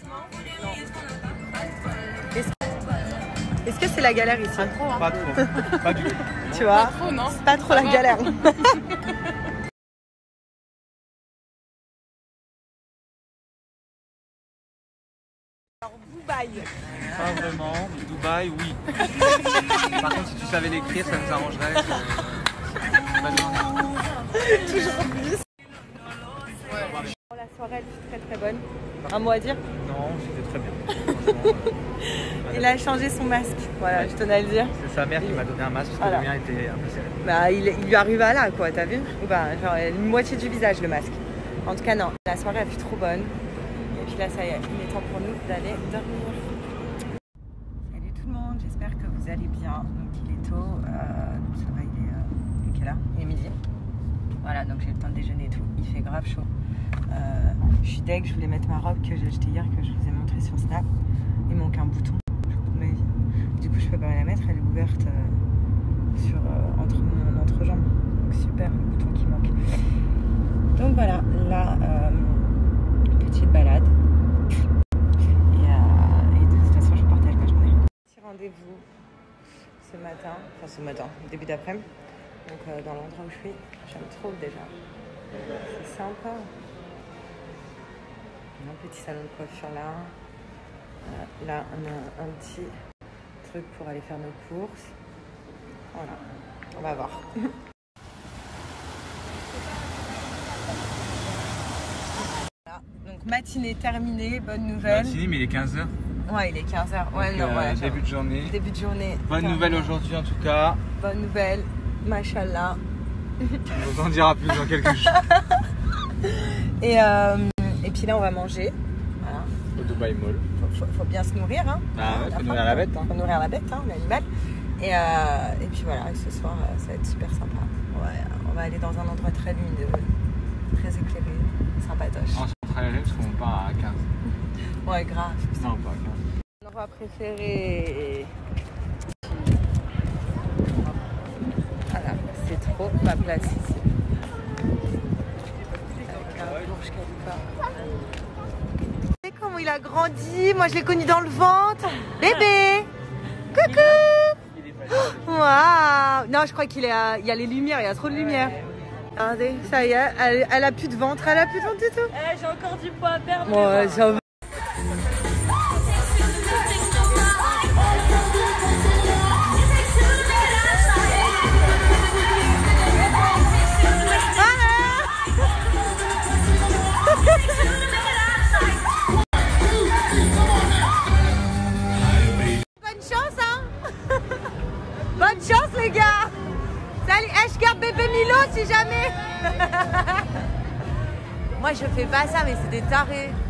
Est-ce que c'est la galère ici? Pas trop. Pas du tout. Tu vois? Pas trop, non. C'est pas trop la galère. Alors, Dubaï. Pas vraiment. Dubaï, oui. Par contre, si tu savais l'écrire, ça nous arrangerait. Toujours plus. La soirée, elle fut très très bonne. Un mot à dire? Non, c'était très bien. Il a changé son masque. Voilà, je tenais à le dire. C'est sa mère qui m'a donné un masque parce que le mien était un peu serré. Bah, il lui arrive à là, quoi, t'as vu? Bah, genre une moitié du visage, le masque. En tout cas, non, la soirée, elle fut trop bonne. Et puis là, ça y est, il est temps pour nous d'aller dormir. Salut tout le monde, j'espère que vous allez bien. Donc, il est tôt. Donc, ça va, il est quelle heure? Il est midi. Voilà, donc j'ai le temps de déjeuner et tout. Il fait grave chaud. Je suis deg, je voulais mettre ma robe que j'ai achetée hier, que je vous ai montré sur Snap. Il manque un bouton. Du coup, je peux pas la mettre, elle est ouverte entre mon entrejambe. Donc super, le bouton qui manque. Donc voilà, là, petite balade. Et de toute façon, je partage ma journée. Petit rendez-vous ce matin, début d'après-midi. Donc dans l'endroit où je suis, j'aime trop déjà. C'est sympa. Un petit salon de coiffure là. Là, on a un petit truc pour aller faire nos courses. Voilà, on va voir. Voilà. Donc matinée terminée, bonne nouvelle. Matinée, mais il est 15h. Ouais, il est 15h. Ouais, Donc, non, ouais, début de journée. Début de journée. Bonne nouvelle aujourd'hui en tout cas. Bonne nouvelle, machallah. On vous en dira plus dans quelques jours. Et puis là, on va manger. Voilà. Au Dubaï Mall. Faut bien se nourrir, hein. Ah ouais, faut nourrir la bête. Hein. Faut nourrir la bête, hein, l'animal. Et puis voilà, ce soir, ça va être super sympa. On va aller dans un endroit très lumineux, très éclairé, sympatoche. On se ferait parce qu'on part à 15. Ouais, grave. Non, pas à 15. Mon endroit préféré. Voilà, c'est trop ma place ici. Avec un Burj Khalifa. Vous savez comment il a grandi? Moi, je l'ai connu dans le ventre. Bébé! Coucou! Waouh! Non, je crois il y a les lumières, il y a trop de lumière. Regardez, ça y est, elle a plus de ventre, du tout. J'ai encore du poids à perdre. Ouais, ça va. Bonne chance, hein. Bonne chance, les gars. Salut, je garde bébé Milo si jamais. Moi, je fais pas ça, mais c'est des tarés.